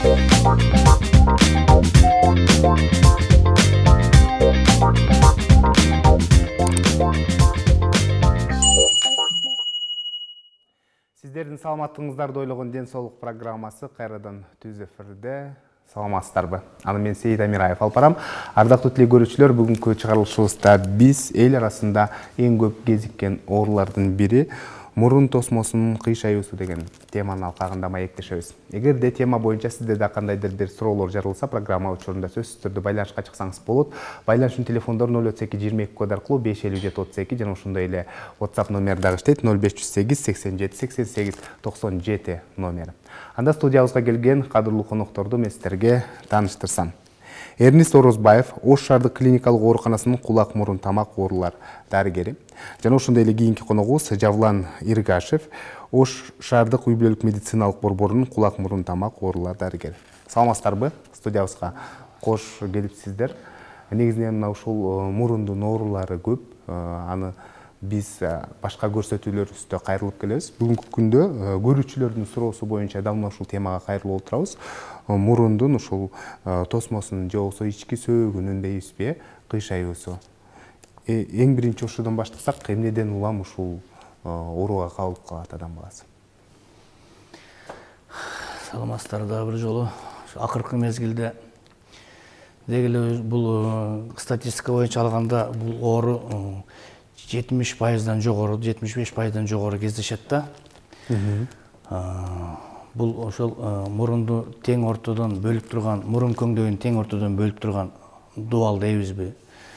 Сиздердин саламаттыгыңыздарды ойлогон ден соолук программасы кайрадан түз эфирде. Саламатсыздарбы? Аны мен Сейит Амираев алып барам. Ардактуу телекөрүүчүлөр, бүгүнкү чыгарылышыбызда биз эл арасында эң көп кезиккен оорулардын бири мурун тосмосунун кыйшаюусу деген теманын алкагында маектешебиз. Эгерде тема боюнча сиздерде кандайдыр бир суроолор жарылса, программа учурунда сөзсүз түрдө байланышка чыксаңыз болот. Байланыштын телефондору 032 код аркылуу 55732 жана ошондой эле WhatsApp номери дагы иштейт 0508 87 88 97 номери. Анда студиябызга келген кадырлуу конокторду мен сиздерге тааныштырсам. Эрнист Орозбаев Ош шаардык клиникалык ооруканасынын кулак мурун тамак оорулар дарыгери. Жана ошондой эле кийинки коногубуз Жавлан Иргашев Ош шаардык үй-бүлөлүк медициналык борборунун кулак мурун тамак оорулар дарыгери. Саламатсыздарбы? Студиябызга кош келипсиздер. Негизинен мына ушул мурундун оорулары көп. Аны биз башка көрсөтүүлөрүбүздө кайрылып келебиз. Бүгүнкү күндө көрүүчүлөрдүн суроосу боюнча дал ушул темага кайрылып отурабыз. Мурундун ушул тосмосунун же болбосо ички сөөгүнүн дейбизби, кыйшаюусу. Эң биринчи ошодон баштасак, эмнеден улам ушул ооруга кабылып калат адам баласы? Саламатсыздар да бир жолу. Акыркы мезгилде дегеле бул статистика боюнча алганда бул оору 70%-дан жогору, 75%-дан жогору кездешет да. Бул ошол мурунду тең ортодон бөлүп турган, мурун көңдөйүн тең ортодон бөлүп турган дуал дейбизби?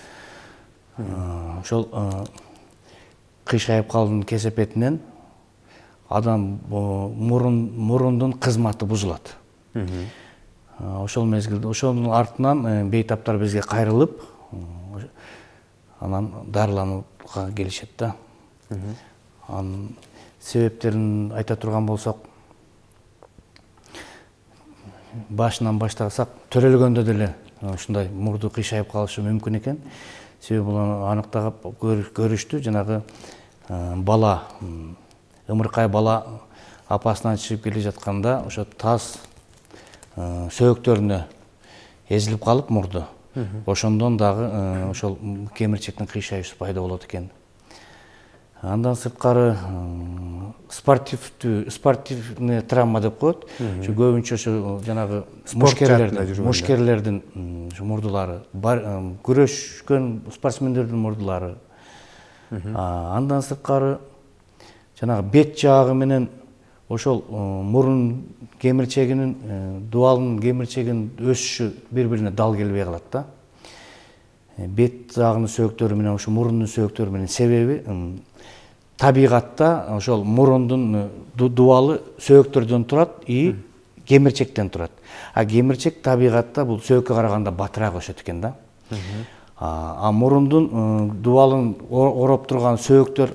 Ошол кыйшайып калуунун кесепетинен адам мурундун кызматы бузулат. Ошол мезгилде, ошонун артынан бейтаптар бизге кайрылып, анан дарыланууга келишет да. Анын себептерин айта турган болсок, башынан баштасак, төрөлгөндө деле ушундай мурду кыйшайып калышы мүмкүн экен. Себеби буну аныктап көрүштү. Жанагы бала, ымыркай бала апасынан чыгып келе жатканда, ошо таз сөөктөрүнө эзилип калып мурду. Ошондон дагы ошол кемирчектин кыйшаюусу пайда болот экен. Андан сырткары спортивный травма деп коет. Көбүнчө ошо жанагы мушкерлердин мурдулары, күрөшкөн спортсмендердин мурдулары. Андан сырткары жанагы бет жагы менен ошол мурун кемирчегинин, дуалынын кемирчегинин өсүшү бири-бирине дал келбей калат да. Бет жагынын сөөктөрү менен ошо мурундун сөөктөрү менен себеби табигатта ошол мурундун дуалы сөөктөрдөн турат и кемирчектен турат. А кемирчек табигатта бул сөөккө караганда батыраак өсөт экен да. А мурундун дуалын ороп турган сөөктөр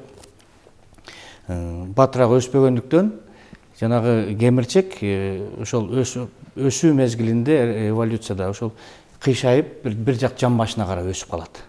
батыраак өспөгөндүктөн жанагы кемирчек ошол өсүү мезгилинде эволюцияда ошол кыйшайып бир жак жан башына карап өсүп калат.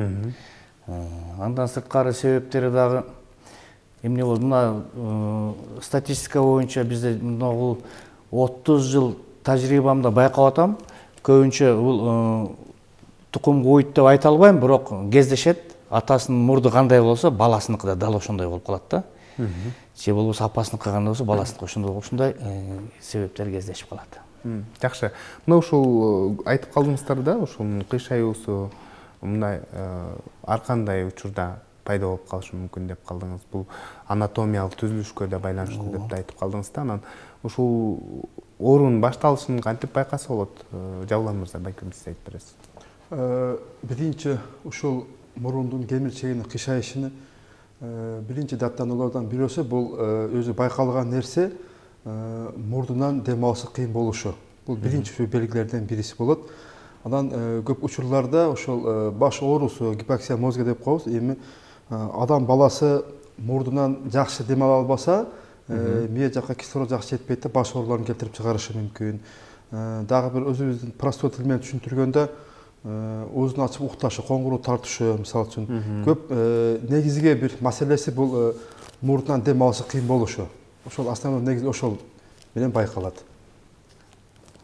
Андан сырткары себептери дагы эмне болду? Мына статистика боюнча бизде мына 30 жыл тажрыйбамда байкап атам. Көбүнчө бул тукум куйт деп айта албайм, бирок кездешет. Атасынын мурду кандай болсо, баласыныкы да дал ошондой болуп калат да. Же болбосо апасыныкы кандай болсо, баласыныкы ошондой себептер кездешип калат. Жакшы. Мына ушул айтып калдыңыздар да, ушунун кыйшаюусу мындай ар кандай учурда пайда болуп калышы мүмкүн деп калдыңыз. Бул анатомиялык түзүлүшкө да байланыштуу деп айтып калдыңыз да. Анан ушул оорунун башталышын кантип байкаса болот? Жавлан мырза, балким сиз айтып бересиз. Биринчи ушул мурундун кемирчегинин кыйшайышыны биринчи даттануулардан бирөөсү бул өзү байкалган нерсе мурдунан дем алышы кыйын болушу. Бул биринчи белгилерден бириси болот. Анан көп учурларда ошол баш оорусу, гипоксия мозга деп коебуз. Эми адам баласы мурдунан жакшы дем ала албаса, мээ жакка кислород жакшы жетпейт да, баш ооруларын келтирип чыгарышы мүмкүн. Дагы бир өзүбүздүн простой тил менен түшүндүргөндө оозун ачып укташы, коңгуроо тартышы, мисалы үчүн көп негизги бир маселеси бул мурдунан дем алышы кыйын болушу. Ошол основной негизи ошол менен байкалат.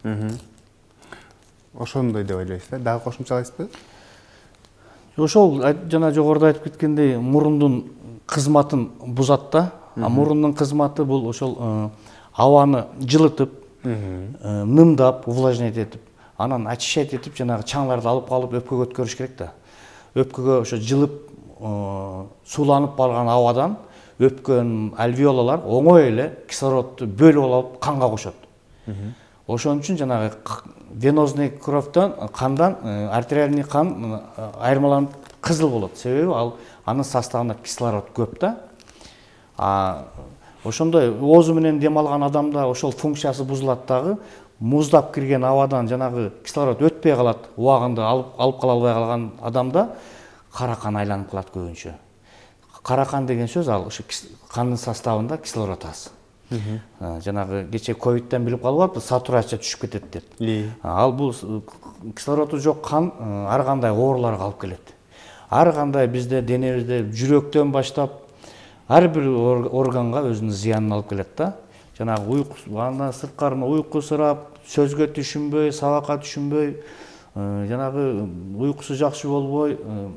Ошондой деп ойлойсуз да? Дагы кошумчалайсызбы? Ошол жана жогоруда айтып кеткендей мурундун кызматын бузат да. Мурундун кызматы бул ошол абаны жылытып, нымдап, увлажнять этип, анан очищать этип, жанагы чаңларды алып калып өпкөгө өткөрүш керек да. Өпкөгө ошо жылып, сууланып калган абадан өпкөн альвеолалар оңой эле кислородду бөлүп алып канга кошот. Ошон үчүн жанагы венозный кровьтон, кандан артериальный кан айырмаланып кызыл болот. Себеби ал анын составында кислород көп да. Ошондой оозу менен дем алган адамда ошол функциясы бузулат дагы, муздап кирген абадан жанагы кислород өтпөй калат, убагында алып кала албай калган адамда кара кан айланып калат көбүнчө. Кара кан деген сөз ал ошо кандын составында кислород аз. Жанагы кече ковидтен билип калып атпыз, сатурация түшүп кетет деп. Ал бул кислороду жок кан ар кандай ооруларга алып келет. Ар кандай бизде денебизде жүрөктөн баштап ар бир органга өзүнүн зыянын алып келет да. Жанагы уйку, андан сырткары уйкусурап, сөзгө түшүнбөй, сабакка түшүнбөй, жанагы уйкусу жакшы болбой,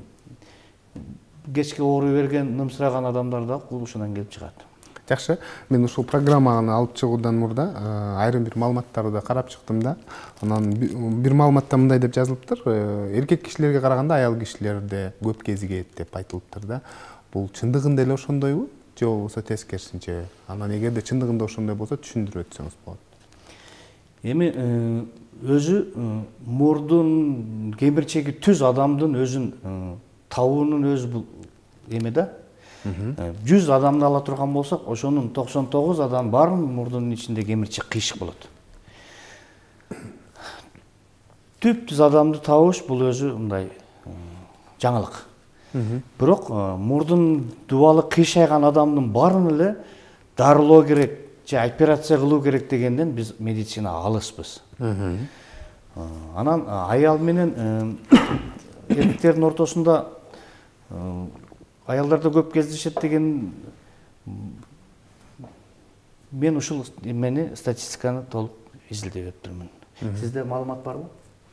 кечке ооруй берген, нымсыраган адамдар да ушундан келип чыгат. Жакшы, мен ушул программаны алып чыгуудан мурда айрым бир маалыматтарды карап чыктым да. Анан бир маалыматта мындай деп жазылыптыр: эркек кишилерге караганда аял кишилерде көп кезигет деп айтылыптыр да. Бул чындыгында эле ошондойбу? Же болбосо тескерисинче? Анан эгерде чындыгында ошондой болсо түшүндүрүп өтсөңүз болот. Эми өзү мурдун кемирчеги түз адамдын өзүн табуунун өзү бул эме да. 100 адамды ала турган болсок, ошонун 99 адам баарынын мурдунун ичинде кемирчек кыйшык болот. Түп-түз адамды табыш бул өзү мындай жаңылык. Бирок мурдун дубалы кыйшайган адамдын баарын эле дарылоо керек же операция кылуу керек дегенден биз медицина алыспыз. Анан аял менен эркектердин ортосунда аялдарда көп кездешет деген мен ушул эмени статистиканы толук изилдеп өттүрмүн. Сизде маалымат барбы?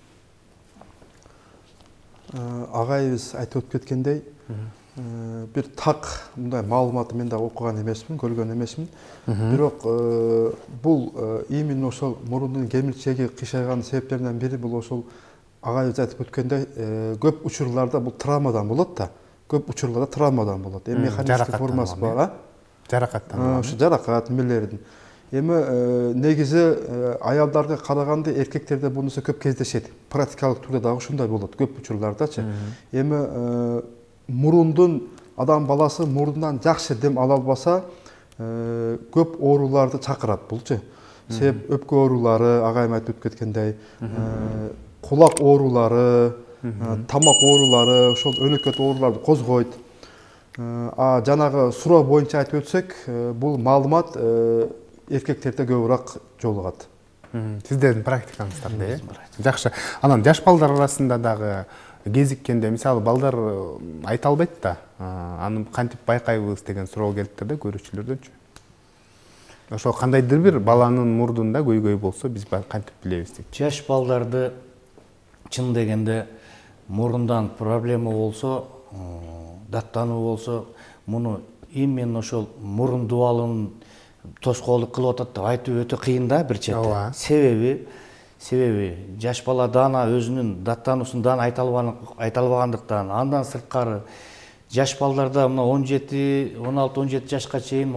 Агайыбыз айтып өтүп кеткендей, бир так мындай маалыматты мен да окуган эмесмин, көргөн эмесмин. Бирок бул именно ошол мурундун кемирчеги кыйшайган себептеринен бири бул ошол агайыбыз айтып өткөндөй көп учурларда бул травмадан болот да. Көп учурларда травмадан болот. Эми механикалык формасы бар, жаракаттан. Ошо жаракат мелердин. Эми негизи аялдарга караганда эркектерде бунусы көп кездешет. Практикалык түрдө дагы ушундай болот көп учурлардачы. Эми мурундун адам баласы мурундан жакшы дем ала албаса, көп ооруларды чакырат булчу. Себеп өпкө оорулары, агайым айтып кеткендей, кулак оорулары, тамак оорулары, ошол өнөкөт ооруларды козгойт. Жанагы суроо боюнча айтып өтсөк, бул маалымат эркектерде көбүрөөк жолугат. Сиздердин практикаңыздарда, жакшы. Анан жаш балдар арасында дагы кезиккенде, мисалы балдар айта албайт да, аны кантип байкайбыз деген суроо келиптир да көрүүчүлөрдөнчү. Ошол кандайдыр бир баланын мурдунда көйгөй болсо биз кантип билебиз дейт. Жаш балдарды чын дегенде мурундан проблема болсо, даттануу болсо, муну именно ошол мурун дубалын тоскоолдук кылып атат деп айтуу өтө кыйын да бир чети. Себеби жаш бала даана өзүнүн даттануусун даана айта албагандыктан, андан сырткары жаш балдарда мына 17, 16, 17 жашка чейин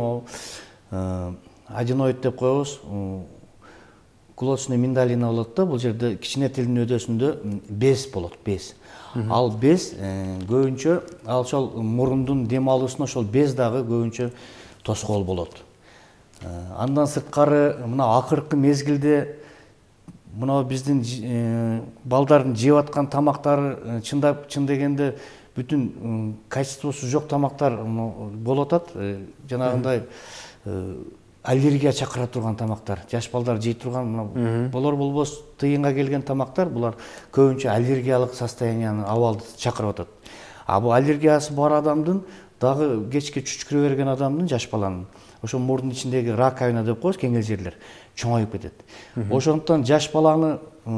аденоид деп коебуз, кулочный миндалина болот да, бул жерде кичине тилдин өдөсүндө без болот, без. Ал без көбүнчө ошол мурундун дем алуусуна ошол без дагы көбүнчө тоскоол болот. Андан сырткары мына акыркы мезгилде мына биздин балдардын жеп аткан тамактары чын дегенде бүтүн качествосу жок тамактар болуп атат. Жанагындай аллергия чакыра турган тамактар, жаш балдар жей турган болор болбос тыйынга келген тамактар, булар көбүнчө аллергиялык состоянияны абалды чакырып атат. Бул аллергиясы бар адамдын дагы кечке чүчкүрө берген адамдын, жаш баланын ошо мурдун ичиндеги раковина деп коебуз, кеңел жерлер чоңоюп кетет. Ошондуктан жаш баланы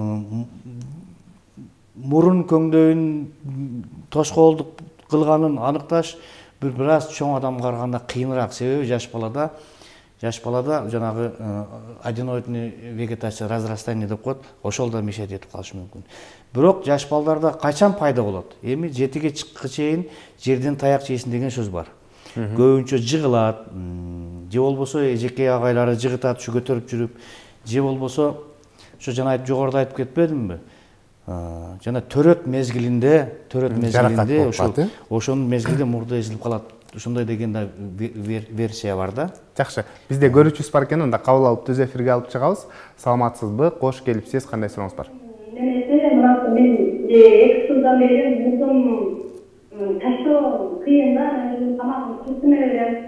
мурун көңдөйүн тошкоолдук кылганын аныкташ бир аз чоң адамга караганда кыйыныраак. Себеби жаш балада жанагы аденоидный вегетация, разрастание деп коет, ошол да мешает этип калышы мүмкүн. Бирок жаш балдарда качан пайда болот? Эми 7-ге чыкканга чейин жерден таяк жейсин деген сөз бар. Көбүнчө жыгылат, же болбосо эжеке агайлары жыгытат, ушу көтөрүп жүрүп, же болбосо ошо жана жогоруда айтып кетпедимби? Жана төрөт мезгилинде ошонун мезгилде мурда эзилип калат. Ушундай деген да версия бар да. Жакшы. Бизде көрүүчүбүз бар экен, анда кабыл алып түз эфирге алып чыгабыз. Саламатсызбы? Кош келипсиз. Кандай сурооңуз бар? Мен 2 жылдан бери мурдум таштоо кыйын да. Тамагым кырсына берем,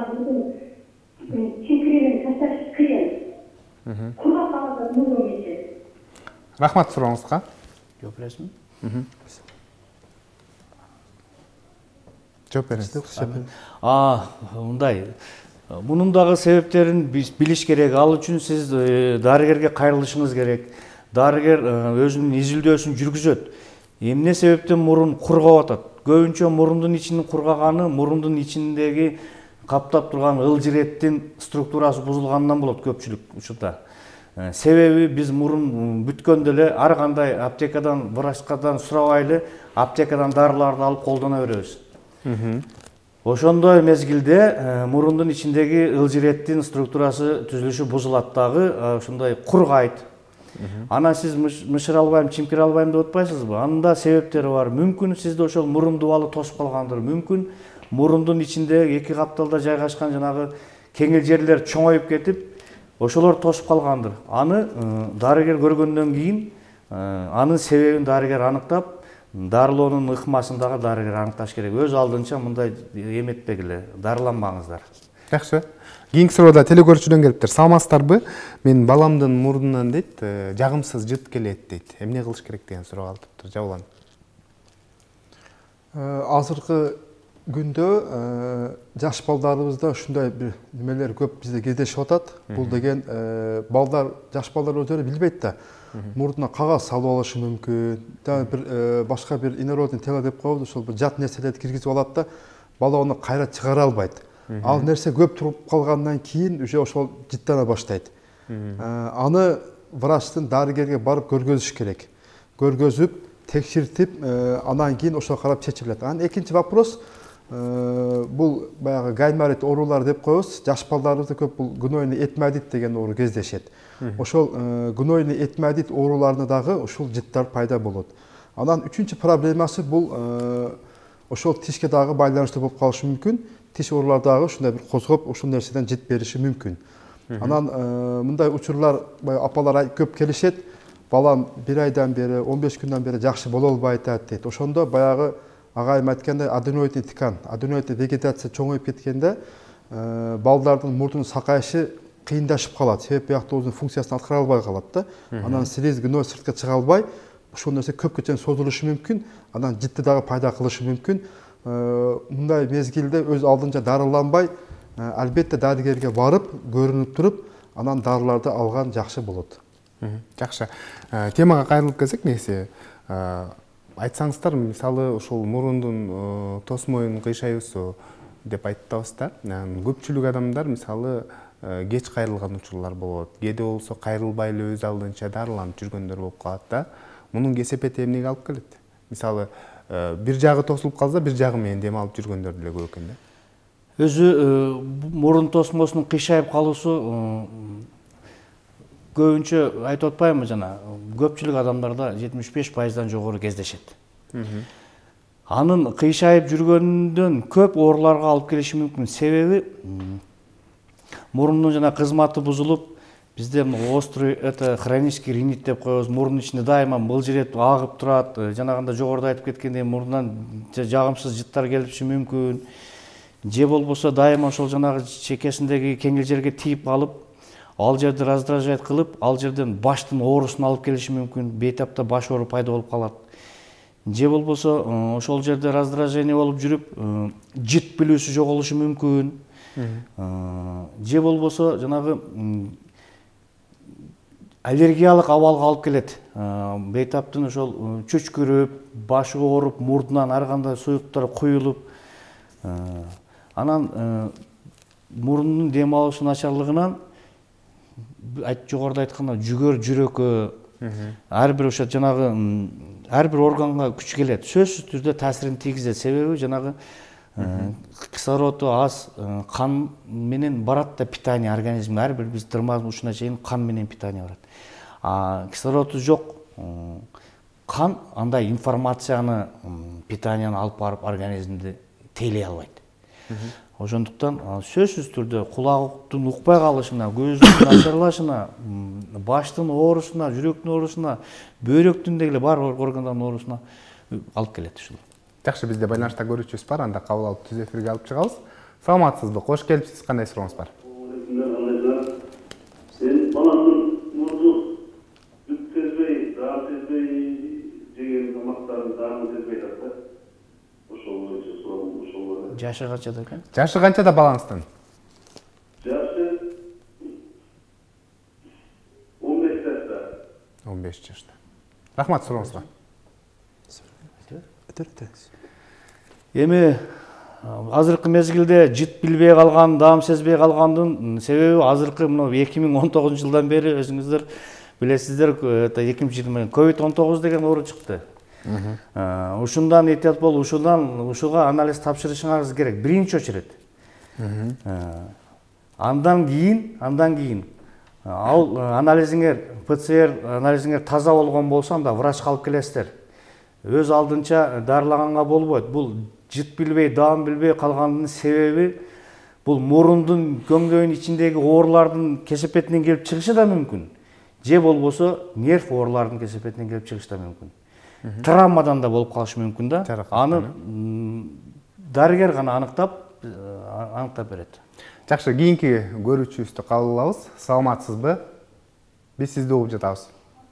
чинкирин ташташ кыйын. Кургап калат мурдум ичи. Рахмат сурооңузга. Жооп бересизби? Жооп бериңиз. Мындай. Мунун дагы себептерин билиш керек. Ал үчүн сиз дарыгерге кайрылышыңыз керек. Дарыгер өзүнүн изилдөөсүн жүргүзөт. Эмне себептен мурун кургап атат? Көбүнчө мурундун ичинин кургаганы, мурундун ичиндеги каптап турган ылжыреттин структурасы бузулгандан болот көпчүлүк учурда. Себеби биз мурун бүткөндө эле ар кандай аптекадан, врачкадан сурабайлы, аптекадан дарыларды алып колдоно беребиз. Ошондой мезгилде мурундун ичиндеги ылжыреттин структурасы түзүлүшү бузулат дагы, ошондой кургайт. Анан сиз мышыр албайм, чимкир албайм деп атпайсызбы? Анда себептери бар. Мүмкүн сизде ошол мурун дубалы тосуп калгандыр. Мүмкүн мурундун ичинде 2 капталда жайгашкан жанагы кеңел жерлер чоңоюп кетип, ошолор тосуп калгандыр. Аны дарыгер көргөндөн кийин анын себебин дарыгер аныктап, дарылоонун ыкмасын дагы дарыгер аныкташ керек. Өз алдынча мындай эметпегиле, дарыланбаңыздар. Жакшы. Кийинки суроода телекөрүүчүдөн келиптир. Саламатсыздарбы? Мен баламдын мурдунан дейт, жагымсыз жыт келет дейт. Эмне кылыш керек деген суроо калтыптыр. Жабылан. Азыркы күндө жаш балдарыбызда ушундай бир немелер көп бизде кездешип атат. Бул деген жаш балдар өздөрү билбейт да. Мурдуна кагаз салып алышы мүмкүн. Бир башка бир инородный тело деп коебуз, ошол бир жат нерселерди киргизип алат да, бала аны кайра чыгара албайт. Ал нерсе көп туруп калгандан кийин уже ошол жыттана баштайт. Аны врачтын, дарыгерге барып көргөзүш керек. Көргөзүп, текшертип, анан кийин ошого карап чечилет. Анан экинчи вопрос, бул баягы гайморит оорулар деп коебуз. Жаш балдарыбызда көп бул гнойный этмодит деген оору кездешет. Ошол гнойный этмодит ооруларында дагы ушул жыттар пайда болот. Анан үчүнчү проблемасы бул ошол тишке дагы байланыштуу болуп калышы мүмкүн. Тиш оорулар дагы ушундай бир козгоп, ушул нерседен жыт бериши мүмкүн. Анан мындай учурлар апалар көп келишет. Балам 1 айдан бери, 15 күндөн бери жакшы боло албай атат дейт. Ошондо баягы агайым айткандай аденоидный ткань, аденоидный вегетация чоңоюп кеткенде балдардын мурдунун сакайышы кыйындашып калат. Себеп биякта өзүнүн функциясын аткара албай калат да. Анан слиз, гной сыртка чыга албай, ушул нерсе көпкө чейин созулушу мүмкүн. Анан жытты дагы пайда кылышы мүмкүн. Мындай мезгилде өз алдынча дарыланбай, албетте дарыгерге барып, көрүнүп туруп, анан дарыларды алган жакшы болот. Жакшы. Темага кайрылып келсек, негизи айтсаңыздар, мисалы ошол мурундун тосмоюн кыйшайуусу деп айтабыз да. Көпчүлүк адамдар мисалы кеч кайрылган учурлар болот. Кээде болсо кайрылбай эле өз алдынча дарыланып жүргөндөр болуп калат да. Мунун кесепети эмнеге алып келет? Мисалы бир жагы тосулуп калса, бир жагы менен дем алып жүргөндөр деле көп экен да. Өзү мурун тосмосунун кыйшайып калуусу көбүнчө айтып атпаймынбы жана, көпчүлүк адамдарда 75%дан жогору кездешет. Анын кыйшайып жүргөндөн көп ооруларга алып келиши мүмкүн. Себеби мурундун жана кызматы бузулуп, Bizde острый хронический ринит деп коебуз, мурдун ичинде дайыма мылжыреп агып турат, жанагында жогоруда айтып кеткендей мурдунан жагымсыз жыттар келиши мүмкүн. Же болбосо дайыма ошол жанагы чекесиндеги кеңил жерге тийип алып, ал жерди раздражать кылып, ал жерден баштын оорусун алып келиши мүмкүн, бейтапта баш оору пайда болуп калат. Же болбосо ошол жерде раздражение болуп жүрүп, жыт билүүсү жоголушу мүмкүн. же болбосо жанагы аллергиялык абалга алып келет. Бейтаптын ошол чөчкүрүп, башы ооруп, мурдунан ар кандай суюктар куюлуп, анан мурдун дем алышы начарлыгынан жогоруда айтканда жүгөр жүрөккө ар бир ошо жанагы ар бир органга күч келет. Сөзсүз түрдө таасирин тийгизет. Себеби жанагы кислороду аз кан менен барат да питание организмге. Ар бир биз тырмаздын ушуна чейин кан менен питание барат. Кислороду жок кан андай информацияны питанияны алып барып организмди тейлей албайт. Ошондуктан сөзсүз түрдө кулактын укпай калышына, көздүн начарлашына, баштын оорусуна, жүрөктүн оорусуна, бөйрөктүн дегеле бар органдардын оорусуна алып келет ушул. Жакшы, бизде байланышта көрүүчүбүз бар, анда кабыл алып түз эфирге алып чыгабыз. Саламатсызбы? Кош келипсиз. Кандай сурооңуз бар? Сен балаңдын мурду бүт сезбей, даам сезбей жеген тамактарын даамы сезбей жатты. Ошол боюнча суроом ошол бар. Жашы канчада экен? Жашы канчада балаңыздын? Жашы 15 жашта. 15 жашта. Рахмат сурооңузга. Эми азыркы мезгилде жыт билбей калган, даам сезбей калгандын себеби азыркы мына 2019 жылдан бери өзүңүздөр билесиздер, 2020 COVID-19 деген оору чыкты. Ушундан этият болуп, ушуга анализ тапшырышыңыз керек биринчи очередь. Андан кийин ал анализиңер, ПЦР анализиңер таза болгон болсо, анда врачка алып келесиздер. Өз алдынча дарылаганга болбойт. Бул жыт билбей, даам билбей калгандын себеби бул мурундун көңдөйүнүн ичиндеги оорулардын кесепетинен келип чыгышы да мүмкүн. Же болбосо нерв оорулардын кесепетинен келип чыгышы да мүмкүн. Травмадан да болуп калышы мүмкүн да. Аны дарыгер гана аныктап берет. Жакшы, кийинки көрүүчүбүздү кабыл алабыз. Саламатсызбы? Биз сизди угуп жатабыз.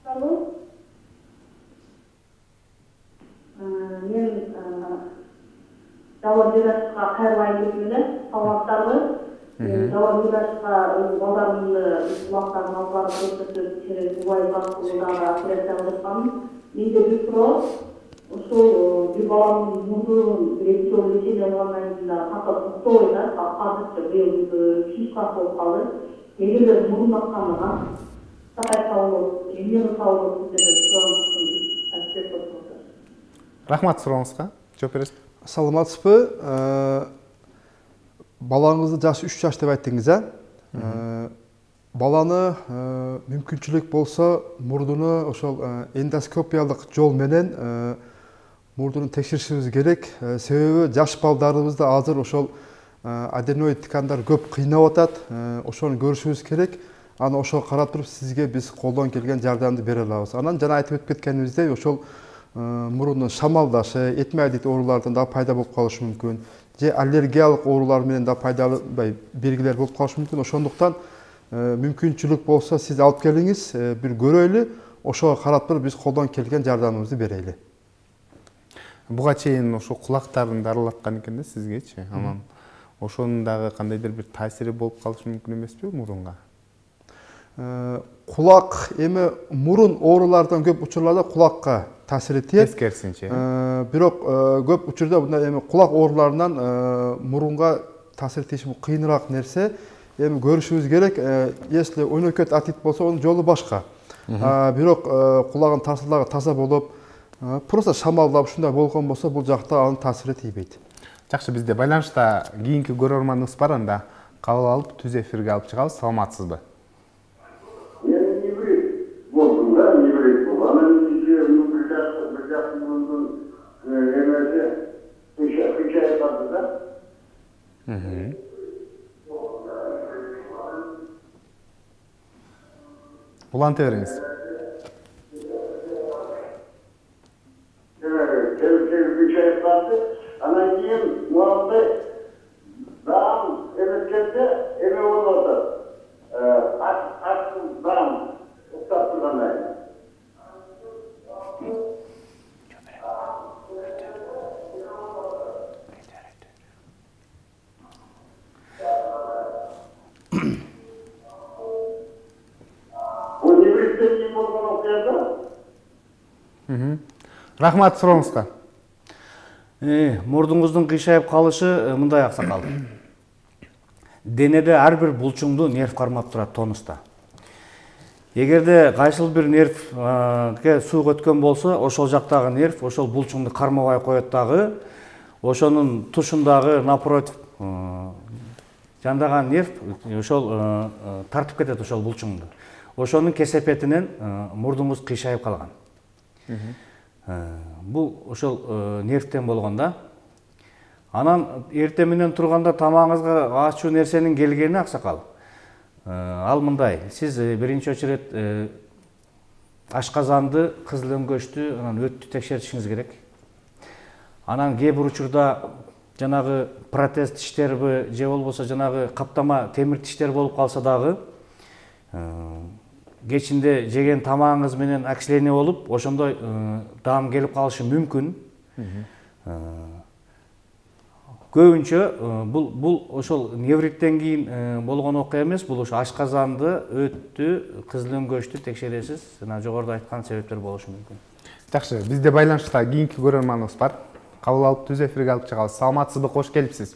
Мен Дауа Вирашқа кайрылайын деп эле, саламаттарбы? Дауа Вирашқа балдарымды улактарын алып барып көрсөтүп, через Убай Бакулдагы операция кылышканмын. Менде бир суроо, ошол бир баламдын мурдунун бир лечение алгандан кийин ката туктобой да, азырча быйыл шишка болуп калды. Эгерде мурун акканына сакайта болот, эмне болот деп сурап Рахмат сурооңузга. Жооп бересизби? Саламатсызбы? Балаңызды жашы 3 жаш деп айттыңыз, баланы мүмкүнчүлүк болсо мурдуну ошол эндоскопиялык жол менен мурдуну текшеришибиз керек. Себеби жаш балдарыбызды азыр ошол аденоид ткандар көп кыйнап атат. Ошону көрүшүбүз керек. Аны ошого карап туруп сизге биз колдон келген жардамды бере алабыз. Анан жана айтып өтүп кеткенибиздей, ошол мурундун шамалдашы, этмеодит оорулардан да пайда болуп калышы мүмкүн. Же аллергиялык оорулар менен да пайдалуу белгилер болуп калышы мүмкүн. Ошондуктан мүмкүнчүлүк болсо сиз алып келиңиз, бир көрөйлү, ошого карап туруп биз колдон келген жардамыбызды берели. Буга чейин ошо кулактарын дарылаткан экен да сизгечи. Анан ошонун дагы кандайдыр бир таасири болуп калышы мүмкүн эмеспи мурунга? Кулак эми мурун оорулардан көп учурларда кулакка таасир этет. Тескерисинче. Бирок көп учурда мындай эми кулак ооруларынан мурунга таасир этиши кыйыныраак нерсе. Эми көрүшүбүз керек, если ойнокөт атит болсо онун жолу башка. Бирок кулагын таасирлагы таза болуп, просто шамалдап ушундай болгон болсо бул жакта анын таасири тийбейт. Жакшы, бизде байланышта кийинки көрөрманыбыз бар, анда кабыл алып түз эфирге алып чыгабыз. Саламатсызбы? Уланта бериңиз. Анан кийин муамды даам эметкенде эме болуп атат. Ачтын даам уктап тургандай. Рахмат сурооңузга. Мурдуңуздун кыйшайып калышы мындай аксакал. Денеде ар бир булчуңду нерв кармап турат тонуста. Эгерде кайсыл бир нервге суук өткөн болсо, ошол жактагы нерв ошол булчуңду кармабай коет дагы, ошонун тушундагы напротив жандаган нерв ошол тартып кетет ошол булчуңду. Ошонун кесепетинен мурдуңуз кыйшайып калган. Бул ошол нервтен болгондо. Анан эртең менен турганда тамагыңызга ачуу нерсенин келгени аксакал. Ал мындай, сиз биринчи очерет ашказанды, кызыл өңгөчтү, анан өттү текшертишиңиз керек. Анан кээ бир учурда жанагы протез тиштерби же болбосо жанагы каптама темир тиштер болуп калса дагы кечинде жеген тамагыңыз менен окисление болуп, ошондой даам келип калышы мүмкүн. Көбүнчө бул ошол невриттен кийин болгон окуя эмес, бул ошо ашказанды, өттү, кызыл өңгөчтү текшересиз. Жана жогоруда айткан себептер болушу мүмкүн. Жакшы, бизде байланышта кийинки көрөрманыбыз бар. Кабыл алып түз эфирге алып чыгабыз. Саламатсызбы, кош келипсиз.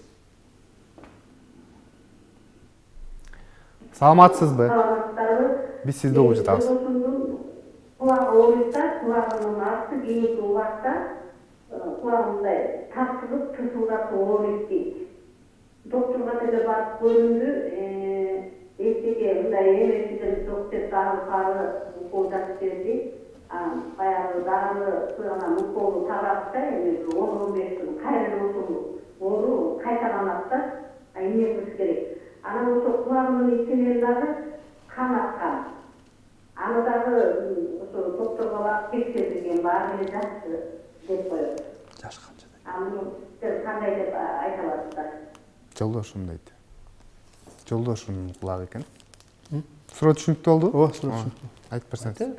Саламатсызбы? Биз сизди угуп жатабыз. Кулагы ооруйт, кулагынын асты кийинки убакта кулагымдай тартылып тысылдап ооруйт дейт. Доктурга деле барып көрүндү, эстеге мындай эмесиден жок деп дагы укол жазып берди. Баягы дагы кылган уколду табат да, эми 10-15 күн кайра ошол оору кайталанат да, эмне кылыш керек. Анан ошо кулагымдын ичинен дагы кан аккан. Аны дагы ошо докторго барып текшертилген, баары эле жакшы деп коет. Жаш канча? Аны сиз кандай деп айта аласыздар? Жолдошум дейт. Жолдошумдун кулагы экен. Суроо түшүнүктүү болду? Ооба, суроо түшүнүктүү. Айтып берсеңиз.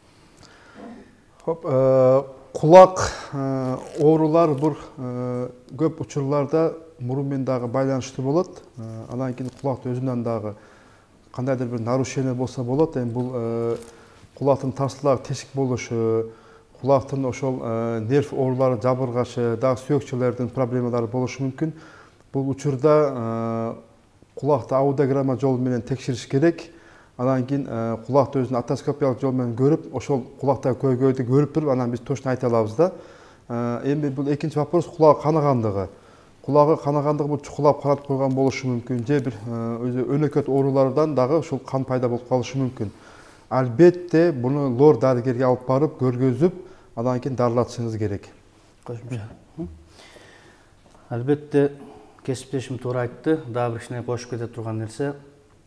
Хоп, кулак оорулар бул көп учурларда мурун менен дагы байланыштуу болот. Анан кийин кулакты өзүнөн дагы кандайдыр бир нарушение болсо болот. Эми бул кулактын тарсылдагы тешик болушу, кулактын ошол нерв оорулары жабыргашы, дагы сүйөкчөлөрдүн проблемалары болушу мүмкүн. Бул учурда кулакты аудиограмма жолу менен текшериш керек. Анан кийин кулакты өзүнүн отоскопиялык жол менен көрүп, ошол кулактагы көйгөйдү көрүп туруп, анан биз точно айта алабыз да. Эми бул экинчи вопрос кулагы канагандыгы. Кулагы канагандыгы бул чукулап канат койгон болушу мүмкүн. Же бир өзү өнөкөт оорулардан дагы ушул кан пайда болуп калышы мүмкүн. Албетте буну лор дарыгерге алып барып көргөзүп, анан кийин дарылатышыңыз керек. Албетте кесиптешим туура айтты. Дагы бир кичине кошуп кете турган нерсе.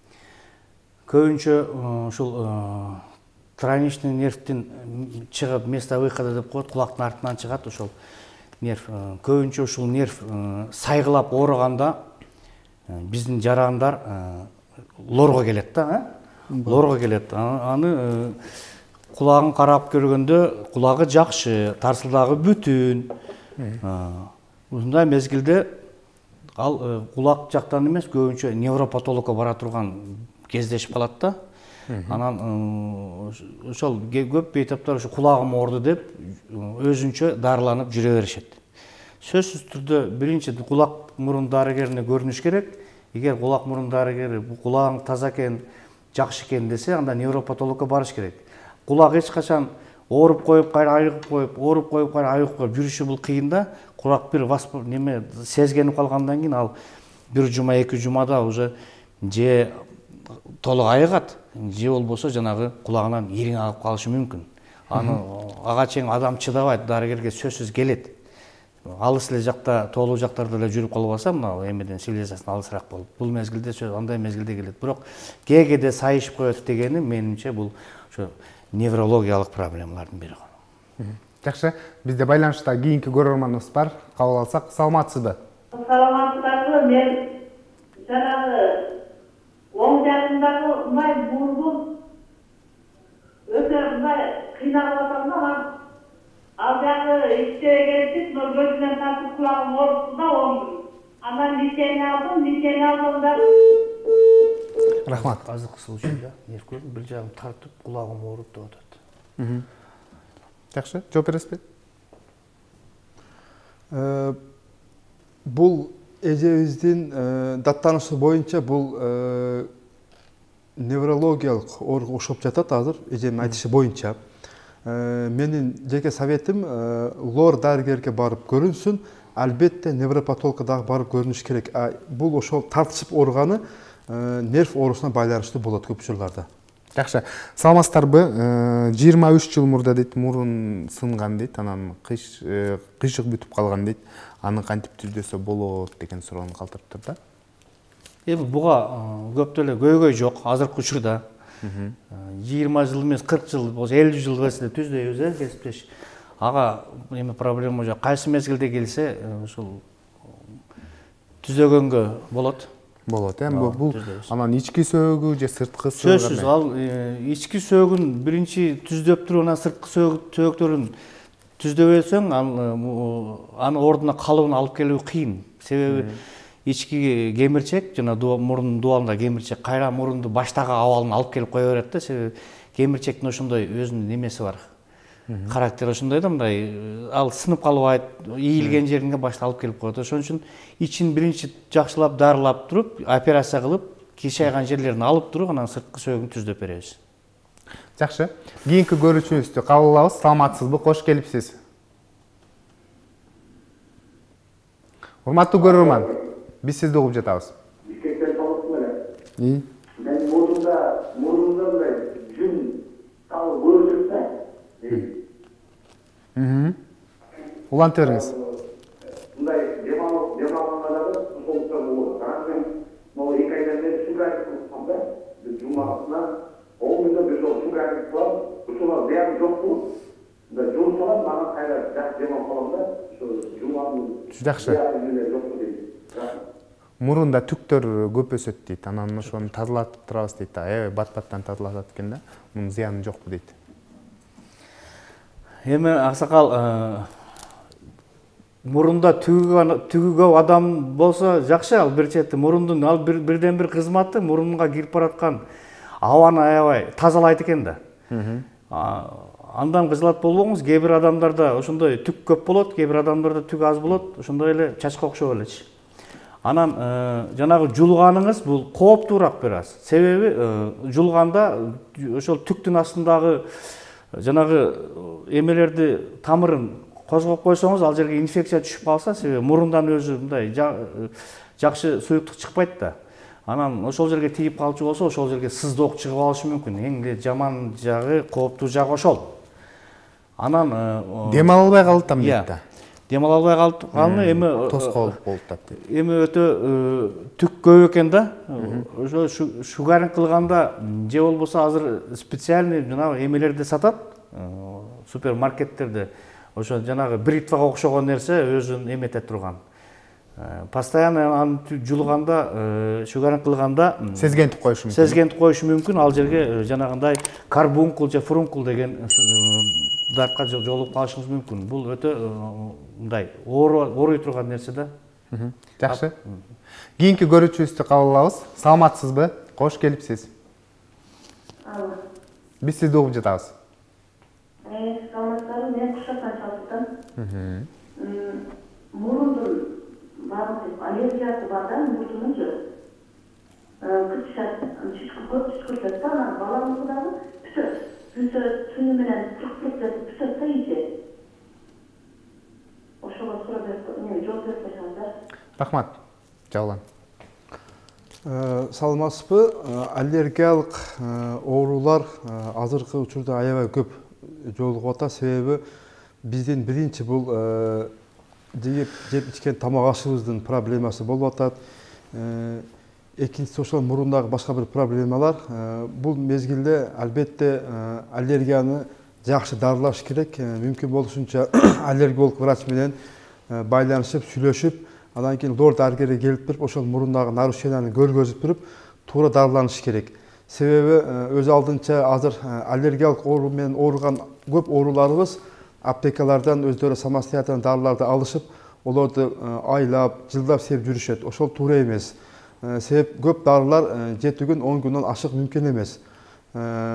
Көбүнчө ушул тройничный нервтин чыгып место выхода деп коет, кулактын артынан чыгат ошол нерв. Көбүнчө ушул нерв сайгылап ооруганда биздин жарандар лорго келет да, лорго келет. Аны кулагын карап көргөндө кулагы жакшы, тарсылдагы бүтүн. Ушундай мезгилде ал кулак жактан эмес, көбүнчө невропатологко бара турган кездешип калат да. Анан ошол көп бейтаптар ошо кулагым оорду деп өзүнчө дарыланып жүрө беришет. Сөзсүз түрдө биринчи кулак мурун дарыгерине көрүнүш керек. Эгер кулак мурун дарыгери кулагың таза экен, жакшы экен десе, анда невропатологко барыш керек. Кулак эч качан ооруп коюп, кайра айыгып коюп, ооруп коюп, кайра айыгып коюп жүрүшү бул кыйын да. Кулак бир неме сезгенип калгандан кийин ал бир жума, 2 жумада уже же толук айыгат, же болбосо жанагы кулагынан ириң агып калышы мүмкүн. Аны ага чейин адам чыдабайт, дарыгерге сөзсүз келет. Алыс эле жакта, тоолуу жактарда эле жүрүп калбаса, мына эмеден цивилизациядан алысыраак болуп, бул мезгилде андай мезгилде келет. Бирок кээде сайышып коет дегени менимче бул ошо неврологиялык проблемалардын бири. Жакшы, бизде байланышта кийинки көрөрманыбыз бар. Кабыл алсак, саламатсызбы? Саламатсыздарбы? Мен жанагы оң жагымдагы мындай бургун өтө мындай кыйналып атам да, ал жагы иштебей кетип, көзүнөн тартып кулагым оорупту да 10 күн. Анан лечение алдым да. Рахмат. Азыркы случайда нерв көрдүм, бир жагым тартып кулагым ооруп деп атат. Жакшы, жооп бересизби? Бул эжебиздин даттанышы боюнча бул неврологиялык ооруга окшоп жатат азыр, эжемдин айтышы боюнча. Менин жеке советим лор дарыгерге барып көрүнсүн, албетте невропатологко дагы барып көрүнүш керек. Бул ошол тартышып ооруганы нерв оорусуна байланыштуу болот көп учурларда. Жакшы. Саламатсыздарбы? 23 жыл мурда дейт, мурун сынган дейт, анан кыйшык бүтүп калган дейт. Аны кантип түздөсө болот деген суроону калтырып тур да. Эми буга көп деле көйгөй жок азыркы учурда. 20 жыл эмес 40 жыл болсо 50 жыл келсе түздөйбүз, кесиптеш. Ага эми проблема жок. Кайсы мезгилде келсе, ушул түзөгөнгө болот. Болот, бул анан ички сөөгү же сырткы сөөгү? Сөзсүз, ал ички сөөгүн биринчи түздөп туруп, анан сырткы сөөгүттөрүн түздөбөсөң, аны ордуна калыбын алып келүү кыйын. Себеби ички кемирчек, жана мурдун дубалында кемирчек кайра мурунду баштагы абалын алып келип кое берет да. Себеби кемирчектин ошондой өзүнүн немеси бар. Характери ошондой да, мындай ал сынып калбайт, ийилген жеринге башта алып келип коет. Ошон үчүн ичин биринчи жакшылап дарылап туруп, операция кылып, кийшайган жерлерин алып туруп, анан сырткы сөөгүн түздөп беребиз. Жакшы. Кийинки көрүүчүбүздү кабыл алабыз. Саламатсызбы? Кош келипсиз. Урматтуу көрөрман, биз сизди угуп жатабыз. Мен мурунда мындай жүн тагы көрүп да. Уланта бериңиз. Мындай демалганда да ошолуктар болот. Анан могу 2 айдан бери сугар кылсам да, жумасына 10 күндөн бери сугар кылып, ушуга зыян жокпу? Мындай жум салам, анан кайра жакшы демалып калам да, ошо жуманын жакшы. жокпу дейт. Мурунда түктөр көп өсөт дейт, анан ошону тазалатып турабыз дейт. Бат-баттан тазалатат экен да, мунун зыяны жокпу дейт. Эми аксакал, мурунда түгүгө адам болсо жакшы, ал бир чети мурундун ал бирден бир кызматы мурунга кирип бараткан абаны аябай тазалайт экен да. Андан кызылат болбоңуз, кээ бир адамдарда ошондой түк көп болот, кээ бир адамдарда түк аз болот, ошондой эле чачка окшоп элечи. Анан жанагы жулганыңыз бул кооптуураак бир аз. Себеби жулганда ошол түктүн астындагы жанагы эмелерди, тамырын козгоп койсоңуз, ал жерге инфекция түшүп калса, себеби мурундан өзү мындай жакшы суюктук чыкпайт да. Анан ошол жерге тийип калчу болсо, ошол жерге сыздоок чыгып алышы мүмкүн. Эң жаман жагы, кооптуу жагы ошол. Анан дем албай калдым дейт да. Дем албай калганы эми тоскоолук болуп атат. Эми өтө түк көп экен да. Ошо шугаринг кылганда же болбосо азыр специальный жанагы эмелерди сатат. Супермаркеттерде ошо жанагы бритвага окшогон нерсе өзүн эмете турган. Постоянно аны жулганда, шугаринг кылганда сезгентип коюшу мүмкүн. Сезгентип коюшу мүмкүн. Ал жерге жанагындай карбункул же фурункул деген дартка жолуп калышыңыз мүмкүн. Бул өтө мындай ооруй турган нерсе да. Жакшы. Кийинки көрүүчүбүздү кабыл алабыз. Саламатсызбы? Кош келипсиз. Биз сизди угуп жатабыз. Саламатсыздарбы? Мен Кушактан чалдыктым. Мурундун аллергиясы бар да, мурдунунчу. Көп түшкүртөт да, анан баламызды дагы бүтөт, түнү менен бүтөт да ичи. Ошого сурап жооп берип койсоңуздар. Рахмат. Жалган. Саламатсызбы? Аллергиялык оорулар азыркы учурда аябай көп жолугуп атат. Себеби биздин биринчи бул жеп ичкен тамак ашыбыздын проблемасы болуп атат. Экинчиси ошол мурундагы башка бир проблемалар. Бул мезгилде албетте аллергияны жакшы дарылаш керек. Мүмкүн болушунча аллерголог врач менен байланышып, сүйлөшүп, андан кийин лор дарыгерге келип туруп, ошол мурундагы нарушенияны көргөзүп туруп, туура дарыланыш керек. Себеби өз алдынча азыр аллергиялык оору менен ооруган көп ооруларыбыз аптекалардан өздөрү самостоятельно дарыларды алышып, оларды айлап, жылдап сеп жүрүшөт. Ошол туура эмес. Себеп көп дарылар 7 күн, 10 күндөн ашык мүмкүн эмес.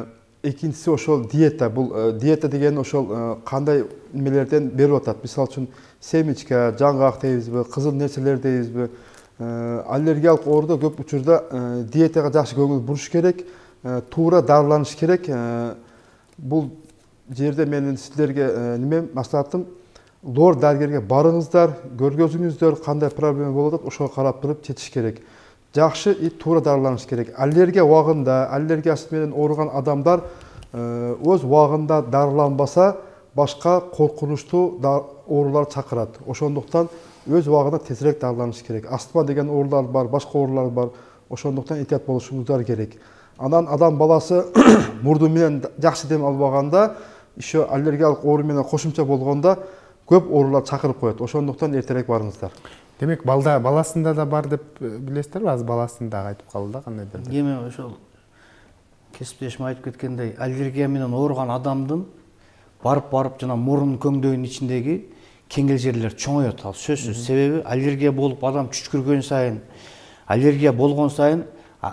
экинчиси ошол диета. Бул диета деген ошол кандай немелерден берип атат. Мисалы үчүн семечка, жаңгак дейбизби, кызыл нерселер дейбизби. Аллергиялык ооруда көп учурда диетага жакшы көңүл буруш керек, туура дарыланыш керек. Бул жерде менин силерге неме маслахатым, лор дарыгерге барыңыздар, көргөзүңүздөр, кандай проблема болуп атат, ошого карап туруп чечиш керек. Жакшы и туура дарыланыш керек. Аллергия убагында, аллергиясы менен ооруган адамдар өз убагында дарыланбаса, башка коркунучтуу оорулар чакырат. Ошондуктан өз убагында тезирээк дарыланыш керек. Астма деген оорулар бар, башка оорулар бар. Ошондуктан этият болушуңуздар керек. Анан адам баласы мурду менен жакшы дем албаганда, еще аллергиялык оору менен кошумча болгондо көп оорулар чакырып коет. Ошондуктан эртерээк барыңыздар. Демек, баласында да бар деп билесиздерби? Аз баласында айтып калды да кандайдыр. Эми ошол кесиптешим айтып кеткендей, аллергия менен ооруган адамдын барып жана мурун көңдөйүнүн ичиндеги кеңел жерлер чоңоет. Ал сөзсүз. Себеби аллергия болуп адам түшкүргөн сайын, аллергия болгон сайын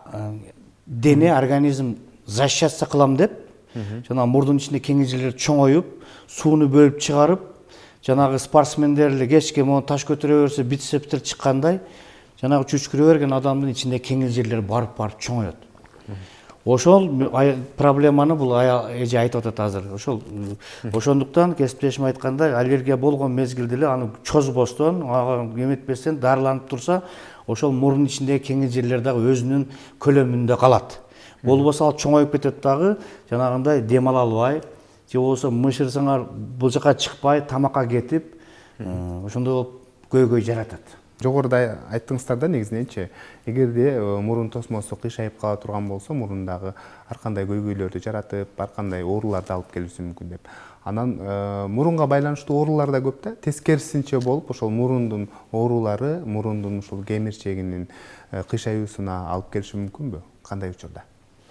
дене, организм защищаться кылам деп, жана мурдун ичинде кеңел жерлер чоңоюп, сууну бөлүп чыгарып, жанагы спортсмендер эле кечке мону таш көтөрө берсе, бицептер чыккандай, жанагы түшкүрө берген адамдын ичинде кеңел жерлер барып чоңоет. Ошол проблеманы бул эже айтып атат азыр. Ошондуктан кесиптешим айткандай, аллергия болгон мезгилде эле аны чозбостон, ага эметпестен дарыланып турса, ошол мурун ичиндеги кеңел жерлер дагы өзүнүн көлөмүндө калат. Болбосо ал чоңоюп кетет дагы, жанагындай дем ала албай, же болбосо мышырсаңар бул жака чыкпай, тамакка кетип, ошондой болуп көйгөй жаратат. Жогоруда айттыңыздар да, негизиненчи, эгерде мурун тосмосу кыйшайып кала турган болсо, мурундагы ар кандай көйгөйлөрдү жаратып, ар кандай ооруларды алып келиши мүмкүн деп. Анан мурунга байланыштуу оорулар да көп да, тескерисинче болуп, ошол мурундун оорулары, мурундун ушул кемирчегинин кыйшаюусуна алып келиши мүмкүнбү? Кандай учурда?